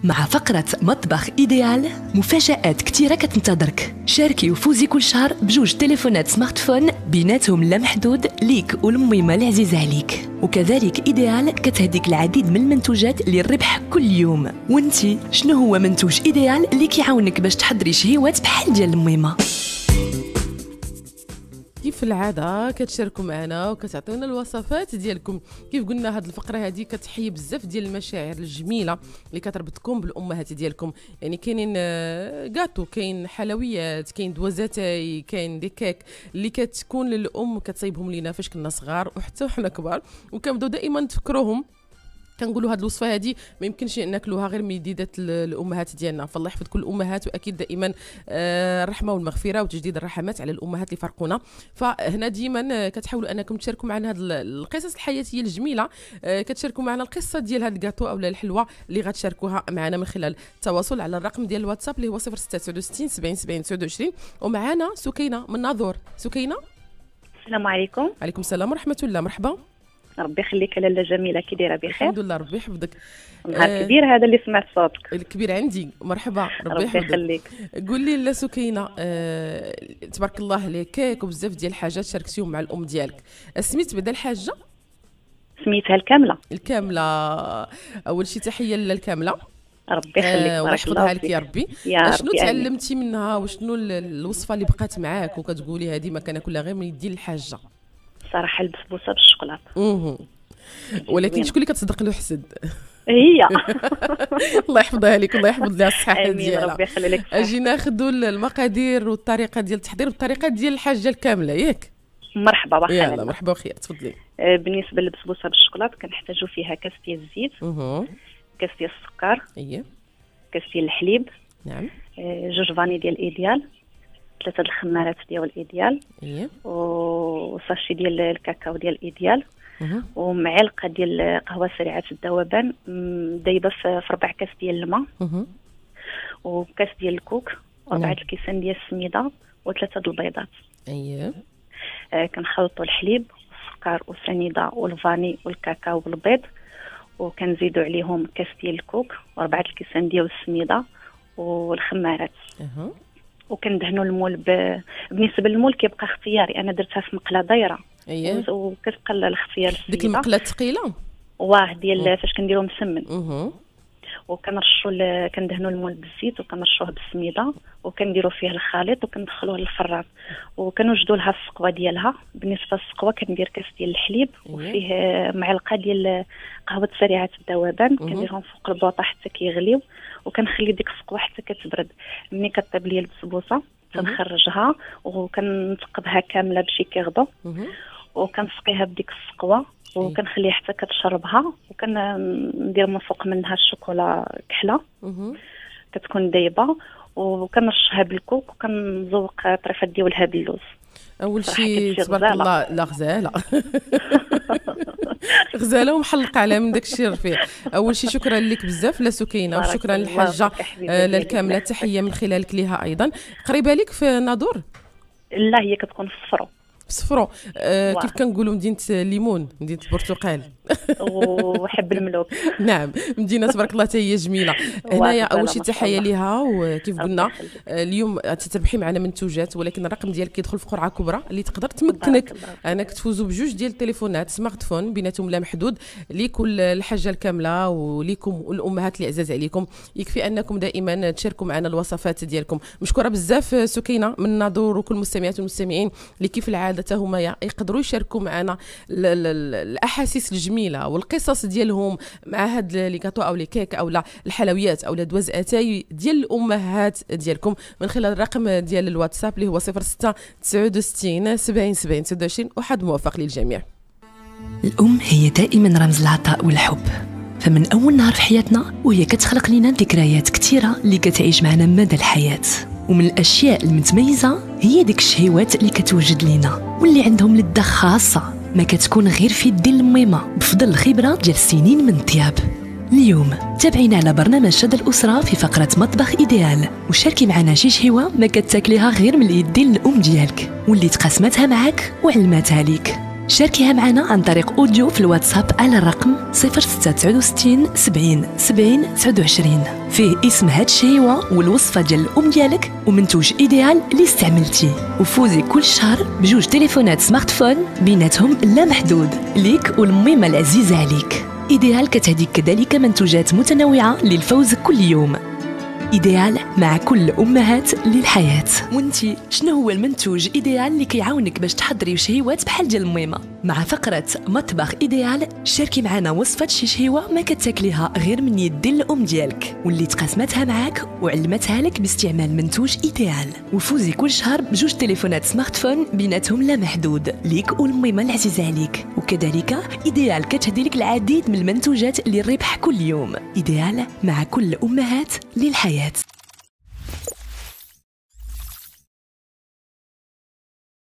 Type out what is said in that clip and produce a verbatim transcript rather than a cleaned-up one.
مع فقرة مطبخ إيديال مفاجآت كتيرة كتنتظرك. شاركي وفوزي كل شهر بجوج تليفونات سمارت فون بيناتهم لا محدود ليك والميمة العزيزة عليك. وكذلك إيديال كتهديك العديد من المنتوجات للربح كل يوم. وانتي شنو هو منتوج إيديال اللي كيعاونك باش تحضري شهيوات بحال ديال الميمة؟ كيف العاده كتشاركوا معنا وكتعطيونا الوصفات ديالكم. كيف قلنا هاد الفقره هذه كتحيي بزاف ديال المشاعر الجميله اللي كتربطكم بالامهات ديالكم. يعني كاينين كاطو، كاين حلويات، كاين دوازاتاي، كاين دي كيك اللي كتكون للام كتصايبهم لينا فاش كنا صغار وحتى وحنا كبار، وكنبداو دائما نتفكروهم. كنقولوا هاد الوصفه هذه ما يمكنش ناكلوها غير من يديدات الامهات ديالنا، فالله يحفظ كل الامهات، واكيد دائما الرحمه والمغفره وتجديد الرحمات على الامهات اللي فرقونا. فهنا ديما كتحاولوا انكم تشاركوا معنا هاد القصص الحياتيه الجميله، كتشاركوا معنا القصه ديال هاد الكاطو اولا الحلوه اللي غتشاركوها معنا من خلال التواصل على الرقم ديال الواتساب اللي هو صفر ستة تسعة وستين سبعين سبعين تسعة وعشرين. ومعنا سكينه من ناظور. سكينه السلام عليكم. عليكم السلام ورحمه الله. مرحبا. ربي يخليك لاله جميله، كي دايره بخير؟ الحمد لله ربي يحفظك. نهار آه كبير هذا اللي سمعت صوتك. الكبير عندي. مرحبا ربي يخليك. قول لي لا سكينه، آه تبارك الله عليك، كيك وبزاف ديال الحاجات شاركتيهم مع الام ديالك. سميت بعدا الحاجه؟ سميتها الكامله. الكامله. اول شي تحيه للكامله. ربي يخليك. آه ويحفظها لك يا ربي. يا شنو تعلمتي منها وشنو الوصفه اللي بقات معاك وكتقولي هذه ما كناكلها غير من يدي الحاجه؟ صراحه البسبوسه بالشوكولاته. اها ولكن شكون اللي كتصدق له حسد؟ هي. الله يحفظها لك، الله يحفظ لها الصحه ديالها. ربي يخلي لك. اجي ناخذوا المقادير والطريقه ديال التحضير والطريقه ديال الحاجه الكامله ياك. مرحبا بخير. يلا مرحبا وخير، تفضلي. آه بالنسبه للبسبوسه بالشوكولاته كنحتاجوا فيها كاس ديال الزيت، اها كاس ديال السكر، اييه، كاس ديال الحليب، نعم، آه جوج فاني ديال الايديال، ثلاثه الخمارات ديال الايديال، اييه، وساشي ديال الكاكاو ديال الايديال، اها، ومعلقه ديال قهوه سريعه الذوبان دايبه في ربع كاس ديال الماء، اها، وكاس ديال الكوك، واربعه الكيسان ديال السميده، وثلاثه البيضات. اييه. آه كنخلطوا الحليب والسكر والسنيده والفاني والكاكاو والبيض، وكنزيدوا عليهم كاس ديال الكوك واربعه الكيسان ديال السميده والخمارات. اها. وكندهنوا المول ب... بالنسبه للمول كيبقى اختياري، انا درتها في مقله دايره. اييه. وكتبقى الاختيار السيده. ديك المقله الثقيله؟ واه ديال فاش كنديرو مسمن. اها. وكنرشوا ل... كندهنوا المول بالزيت وكنرشوه بالسميده وكنديروا فيه الخليط وكندخلوه للفران وكنوجدوا لها السقوه ديالها. بالنسبه للسقوه كندير كاس ديال الحليب وفيه معلقه ديال قهوه سريعه الذوبان، كنديرهم فوق البوطه حتى كيغليو وكنخلي ديك السقوه حتى كتبرد. ملي كطيب لي البسبوسه كنخرجها وكنثقبها كامله بشي كيغدو وكنسقيها بديك السقوه وكنخليها حتى كتشربها، وكندير من فوق منها الشوكولا كحله كتكون دايبه، وكنرشها بالكوك وكنزوق طريفات ديالها باللوز. اول شيء تبارك الله لا غزاله. غزاله ومحلقه على من داك الشيء الرفيع. اول شيء شكرا لك بزاف لا سكينه، وشكرا للحاجه للكامله، تحيه من خلالك ليها ايضا. قريبه لك في ناظور؟ لا هي كتكون في الصفرو. صفرو. آه كيف كنقولوا مدينه الليمون، مدينه البرتقال. وحب الملوك. نعم، مدينه تبارك الله حتى هي جميله. هنايا اول شيء تحيه ليها، وكيف قلنا اليوم تتربحي معنا منتوجات، ولكن الرقم ديالك كيدخل في قرعه كبرى اللي تقدر تمكنك انك تفوزوا بجوج ديال التليفونات سمارت فون بيناتهم لا محدود لكل الحاجه الكامله وليكم والامهات اللي عزاز عليكم. يكفي انكم دائما تشاركوا معنا الوصفات ديالكم. مشكوره بزاف سكينه من ناظور، وكل المستمعات والمستمعين اللي كيف العاده هما يقدروا يشاركوا معنا الاحاسيس الجميله والقصص ديالهم مع هاد لي كاطو او لي كيك او لا الحلويات او دوز اتاي ديال الامهات ديالكم من خلال الرقم ديال الواتساب اللي هو صفر ستة تسعة وستين سبعين سبعين تسعة وعشرين. وحد موفق للجميع. الام هي دائما رمز العطاء والحب، فمن اول نهار في حياتنا وهي كتخلق لنا ذكريات كثيره اللي كتعيش معنا مدى الحياه. ومن الاشياء المتميزه هي ديك الشهيوات اللي كتوجد لينا واللي عندهم لذه خاصه ما كتكون غير في يدين الميمه بفضل الخبره ديال السنين من الطياب. اليوم تابعينا على برنامج شد الاسره في فقره مطبخ ايديال، وشاركي معنا شي شهيوه ما كتاكليها غير من اليدين الام ديالك واللي تقاسمتها معاك وعلماتها ليك. شاركيها معنا عن طريق اوديو في الواتساب على الرقم صفر ستة تسعة وستين سبعين سبعين تسعة وعشرين، فيه اسم هاد الشهيوه والوصفه ديال الام ديالك ومنتوج ايديال اللي استعملتيه، وفوزي كل شهر بجوج تليفونات سمارت فون بيناتهم لا محدود ليك والميمه العزيزه عليك. ايديال كتهديك كذلك منتوجات متنوعه للفوز كل يوم. ايديال مع كل امهات للحياه. وانتي شنو هو المنتوج ايديال اللي كيعاونك باش تحضري شهيوات بحال ديال الميمه؟ مع فقره مطبخ ايديال شاركي معنا وصفه شي شهيوه ما كتاكليها غير من يد الام ديالك واللي تقاسمتها معاك وعلمتها لك باستعمال منتوج ايديال، وفوزي كل شهر بجوج تليفونات سمارت فون بيناتهم لا محدود ليك والميمه العزيزه عليك. وكذلك ايديال كتهدي لك العديد من المنتوجات اللي الربح كل يوم. ايديال مع كل امهات للحياه.